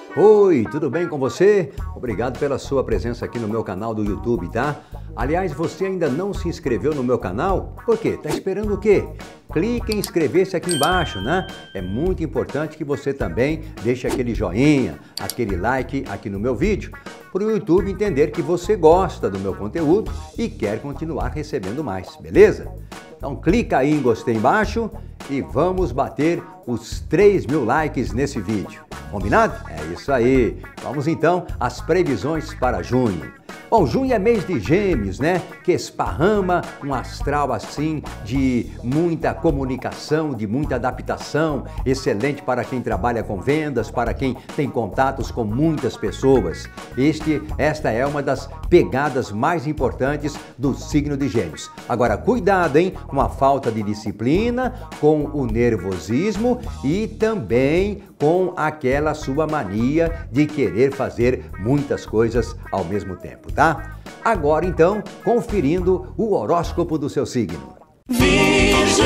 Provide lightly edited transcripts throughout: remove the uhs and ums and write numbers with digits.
Oi, tudo bem com você? Obrigado pela sua presença aqui no meu canal do YouTube, tá? Aliás, você ainda não se inscreveu no meu canal? Por quê? Tá esperando o quê? Clique em inscrever-se aqui embaixo, né? É muito importante que você também deixe aquele joinha, aquele like aqui no meu vídeo, para o YouTube entender que você gosta do meu conteúdo e quer continuar recebendo mais, beleza? Então clica aí em gostei embaixo e vamos bater os 3.000 likes nesse vídeo. Combinado? É isso aí. Vamos então às previsões para junho. Bom, junho é mês de Gêmeos, né? Que esparrama um astral assim de muita comunicação, de muita adaptação, excelente para quem trabalha com vendas, para quem tem contatos com muitas pessoas. Esta é uma das pegadas mais importantes do signo de Gêmeos. Agora, cuidado, hein? Com a falta de disciplina, com o nervosismo e também com aquela sua mania de querer fazer muitas coisas ao mesmo tempo, tá? Agora então, conferindo o horóscopo do seu signo. Virgem.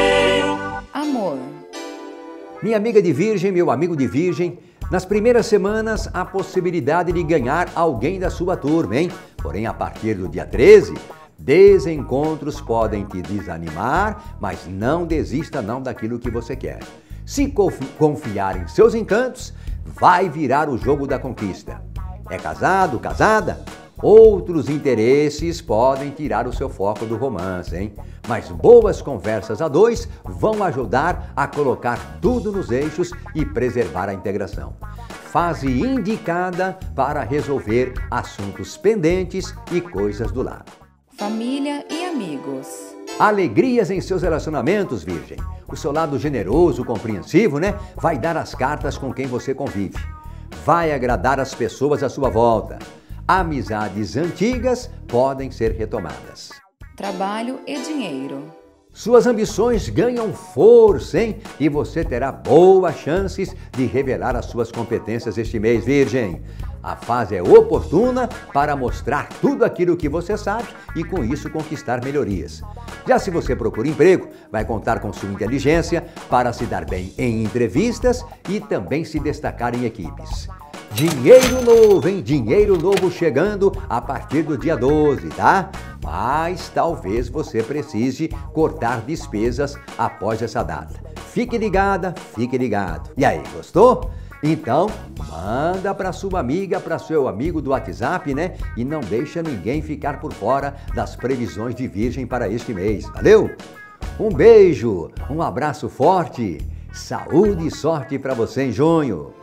Amor. Minha amiga de Virgem, meu amigo de Virgem, nas primeiras semanas há possibilidade de ganhar alguém da sua turma, hein? Porém, a partir do dia 13, desencontros podem te desanimar, mas não desista não daquilo que você quer. Se confiar em seus encantos, vai virar o jogo da conquista. É casado, casada? Outros interesses podem tirar o seu foco do romance, hein? Mas boas conversas a dois vão ajudar a colocar tudo nos eixos e preservar a integração. Fase indicada para resolver assuntos pendentes e coisas do lar. Família e amigos. Alegrias em seus relacionamentos, Virgem. O seu lado generoso, compreensivo, né? Vai dar as cartas com quem você convive. Vai agradar as pessoas à sua volta. Amizades antigas podem ser retomadas. Trabalho e dinheiro. Suas ambições ganham força, hein? E você terá boas chances de revelar as suas competências este mês, Virgem. A fase é oportuna para mostrar tudo aquilo que você sabe e com isso conquistar melhorias. Já se você procura emprego, vai contar com sua inteligência para se dar bem em entrevistas e também se destacar em equipes. Dinheiro novo, hein? Dinheiro novo chegando a partir do dia 12, tá? Mas talvez você precise cortar despesas após essa data. Fique ligada, fique ligado. E aí, gostou? Então, manda para sua amiga, para seu amigo do WhatsApp, né? E não deixa ninguém ficar por fora das previsões de Virgem para este mês. Valeu? Um beijo, um abraço forte, saúde e sorte para você em junho.